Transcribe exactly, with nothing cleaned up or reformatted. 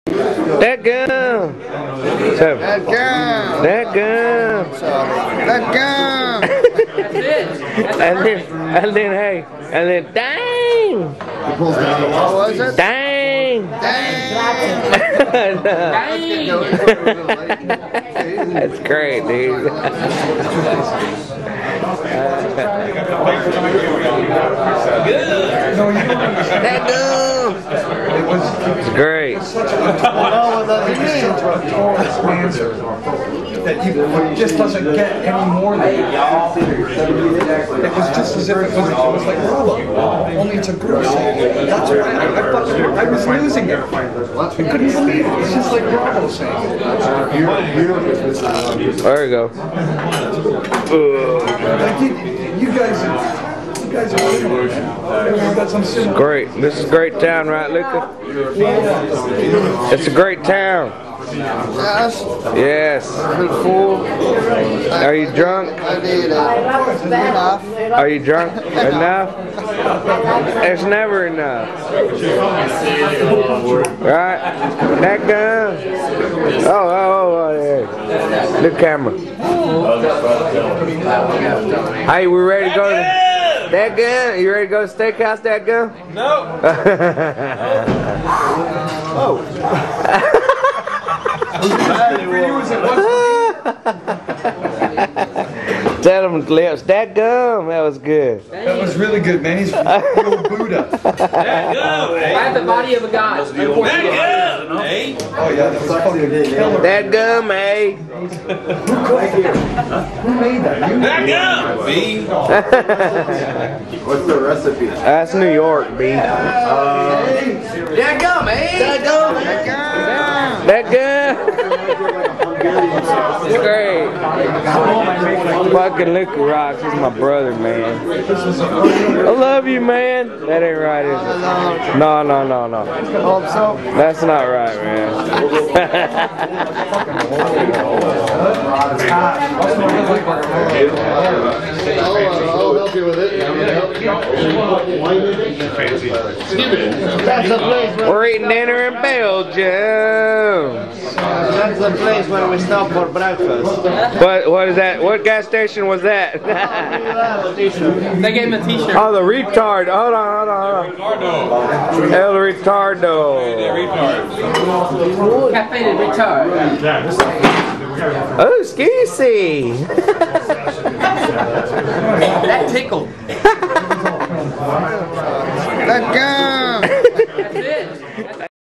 Dadgum. Dadgum. Dadgum. Dadgum. And then, and then, hey, and then, dang. What was it? Dang. Dang. That's great, dude. Dadgum. It's great. That you just doesn't get any more than that. It was just as if it was, it was like Bravo, only it's a group saying. That's why I, I, fucking, I was losing it. I couldn't believe it. It's just like Bravo saying it. There you go. Like you, you guys, you guys are similar, man. You've got some similar. Great. This is a great town, right, Luca? It's a great town. Yes. Yes. Been full. Are you drunk? I did enough. Are you drunk enough? It's never enough. Right? That gun. Oh, oh, oh, oh, yeah. New camera. Hey, we ready to go to that gun? You ready to go to the steakhouse, that gun? No. Oh. Tell him lips. That gum, that was good. That was really good, man. He's from Buddha. That gum, eh? I have the body of a god. That gum, eh? Oh yeah, that was fucking killer. That gum, eh? Who made that? You That gum, B. What's the recipe? That's New York, B. That gum, eh? That gum. That gum. That gum. It's great. Fucking Luca rocks. He's my brother, man. I love you, man. That ain't right, is it? No, no, no, no. Hope so. That's not right, man. I'll, I'll help you with it. That's the place where We're eating dinner in Belgium. that's the place where we stop for breakfast. What? What is that? What gas station was that? They gave him a t-shirt. Oh, the retard. Hold on, hold on, hold on. El retardo. Cafe de retard. Oh, excuse me. That tickled. That gum. That's it.